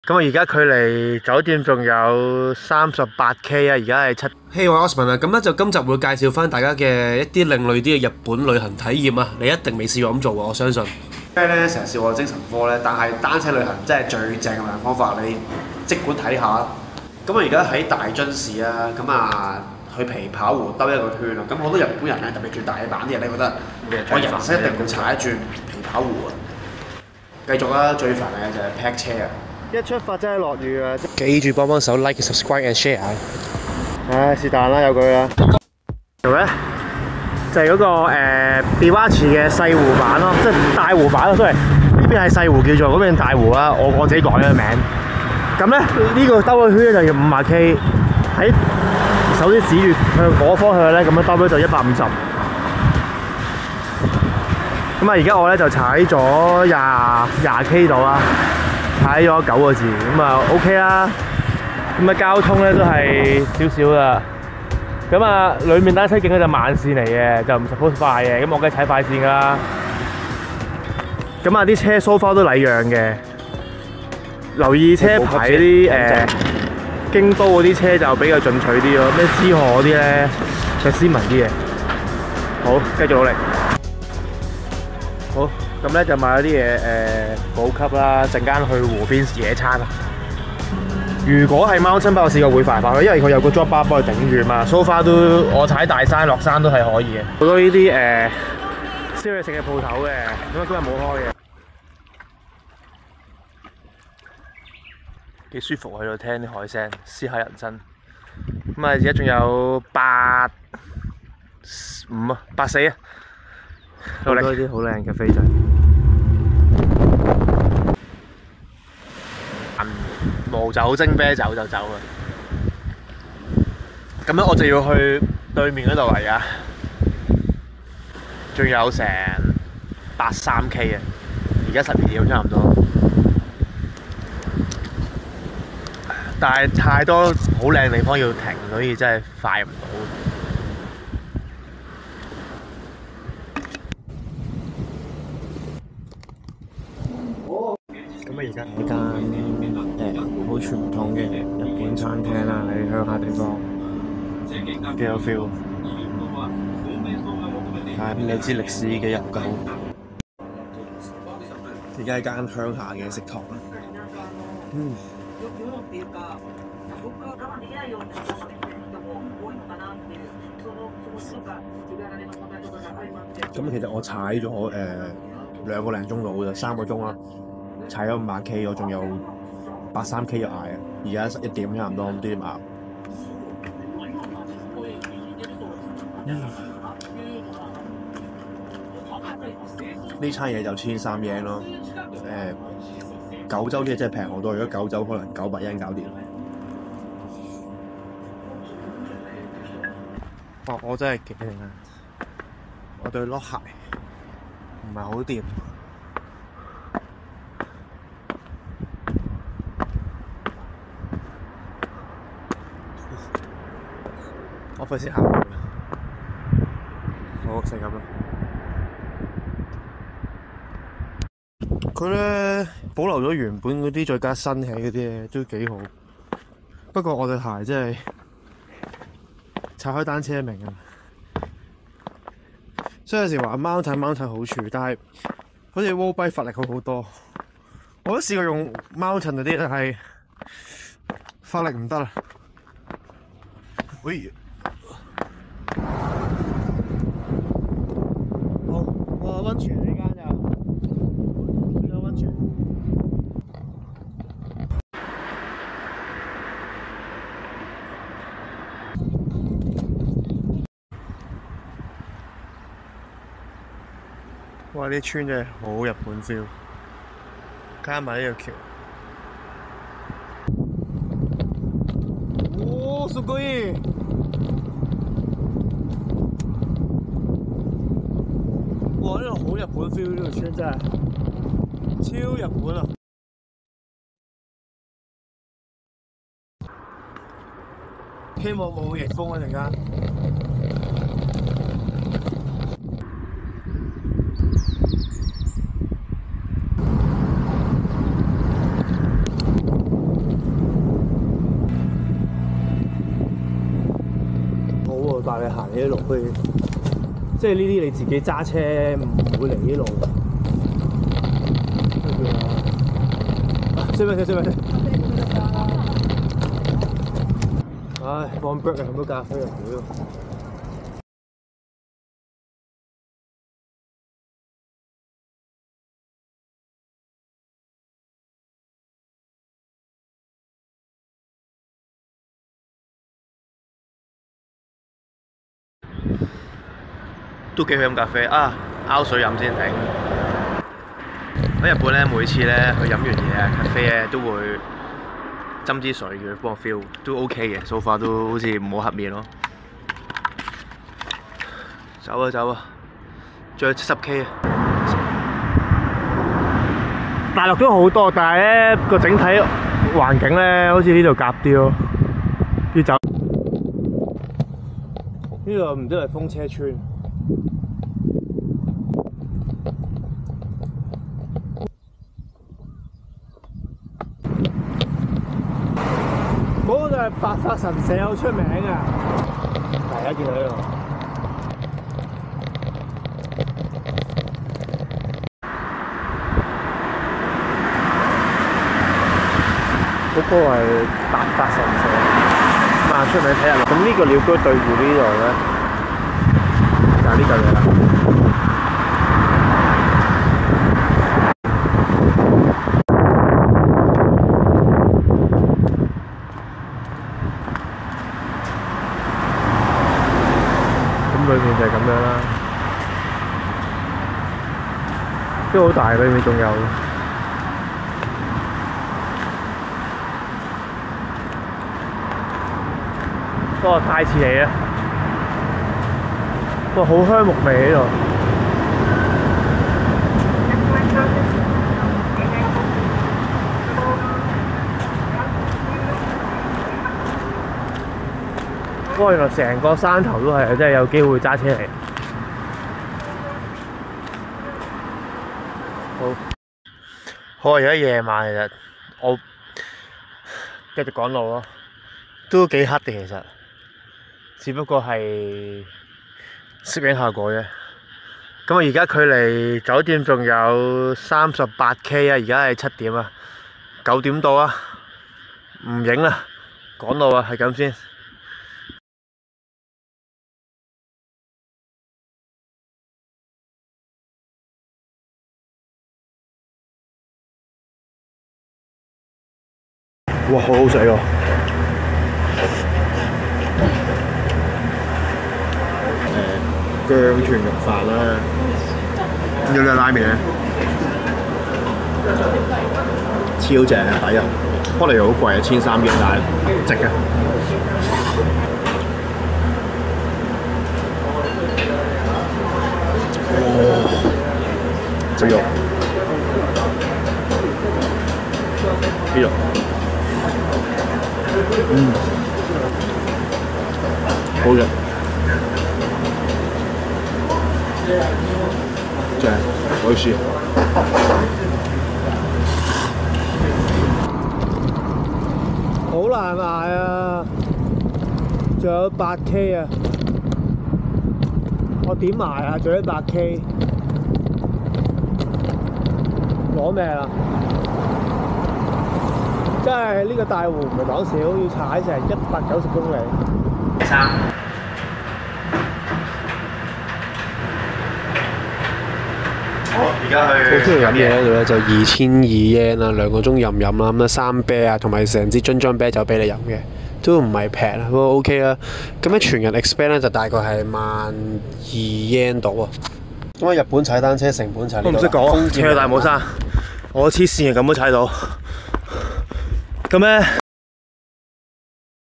咁我而家距離酒店仲有38K 啊，而家係7。 嘿，我係 Osman 啊，咁咧就今集會介紹翻大家嘅一啲另類啲嘅日本旅行體驗啊，你一定未試過咁做喎，我相信。 咩咧？成日笑我精神科咧，但係單車旅行真係最正嘅旅行方法，你即管睇下。咁我而家喺大津市啊，咁啊去琵琶湖兜一個圈啊，咁好多日本人咧，特別住大阪啲人咧，覺得我人生一定要踩一轉琵琶湖啊！繼續啦，最煩嘅就係劈車啊！ 一出發真係落雨啊！ 記住幫手 like、subscribe and share。 唉，是但啦，有佢啦。做咧就係嗰個Biwachi 嘅細湖版咯，即係大湖版咯。sorry，呢邊係細湖叫做，嗰邊大湖啦。我自己改咗個名。咁咧呢個兜個圈就要50K，喺手指指住向嗰方向咧，咁樣兜咗就150。咁啊，而家我咧就踩咗20K 度啦，踩咗9個字，咁啊 OK 啦。咁啊，交通咧都係少少啦。咁啊，裡面單車徑咧就慢線嚟嘅，就唔 suppose 快嘅。咁我梗係踩快線㗎啦。咁啊，啲車 so far 都禮讓嘅。留意車牌啲京都嗰啲車就比較進取啲咯，咩知河嗰啲咧就斯文啲嘅。好，繼續努力。好，咁咧就買咗啲嘢補給啦，陣間去湖邊野餐啊！如果係mountain bike，我試過會快返去，因為佢有個 drop bar 幫佢頂住嘛。so far 都我踩大山落山都係可以嘅。好多呢啲宵夜食嘅鋪頭嘅，咁啊今日冇開嘅。幾舒服喺度聽啲海聲，思考人生。咁啊，而家仲有85啊，84啊，努力。好多啲好靚嘅飛仔。無酒精啤酒就走啦。咁樣我就要去對面嗰度嚟㗎，仲有成83K 啊，而家12點差唔多。但係太多好靚地方要停，所以真係快唔到。咁啊，而家係間好傳統嘅日本餐廳啦，喺鄉下地方，幾有 feel。係咁有支歷史嘅日久。而家係間鄉下嘅食堂。咁其實我踩咗2個零鐘度就3個鐘啦，踩咗50K，我仲有83K 要捱啊！而家11點差唔多，唔知點捱。呢餐嘢就13 yen 咯，九州啲嘢真係平好多，如果九州可能900 yen 搞掂。我真係勁啊！我對碌鞋唔係好掂。我費事行。好，食咁啦。佢咧保留咗原本嗰啲，再加新起嗰啲嘢都幾好。不過我對鞋真係踩開單車明啊！所以有時話 mountain 好處，但係好似 road bike 發力好好多。我都試過用 mountain 嗰啲，但係發力唔得啦。喂！好，溫泉呢間就呢個溫泉。哇！呢村真係好日本 feel， 加埋呢個橋。哦，すごい！哇！呢度好日本 feel， 呢個村真係超日本啊！希望冇逆風啊！陣間。 我帶你行呢啲路去，即係呢啲你自己揸車唔會嚟呢啲路。追咩？唉，放 break 啊，飲杯咖啡啊，屌！都幾好飲咖啡啊！拗水飲先頂。喺日本咧，每次咧去飲完嘢啊，咖啡咧都會斟支水嘅，幫我 feel 都 OK 嘅，so far都好似唔好黑面咯。走啊，仲有70K 啊！大陸都好多，但係咧個整體環境咧，好似呢度夾啲咯。要走呢度唔知係風車村。嗰個就係白髮神社好出名啊！大家見到呢度，嗰個係白髮神社，咁啊出名睇下。咁呢個鳥居對住呢度咧，就係呢嚿嘢啦。裏面就係咁樣啦，都好大，裏面仲有。不過太似你啦，不過好香木味喺度。不過原來成個山頭都係，真係有機會揸車嚟。好，而家夜晚其實我繼續趕路咯，都幾黑嘅其實，只不過係攝影效果啫。咁我而家距離酒店仲有38K 啊，而家係7點啊，9點到啊，唔影啦，趕路啊，係咁先。哇，好好食喎！薑全肉飯啦，要兩拉麵咧，超正啊，抵啊！不過嚟好貴啊，1300元，但係值嘅。食肉，呢度。好嘅，正，好食。好難捱啊！仲有8K 啊！我點捱啊？仲有8K， 攞命啊！真係呢個大湖唔係講少，要踩成190公里。而家去。好中意飲嘢喺度咧，就2200yen啦，2個鐘任飲啦，咁啊3啤啊，同埋成支樽裝啤酒俾你飲嘅，都唔係平啊，不過 OK 啦。咁咧全日 expand 咧就大概係12000yen到啊。咁啊日本踩單車成本就係呢度。我唔識講，扯去大帽山，我黐線嘅咁都踩到。咁咧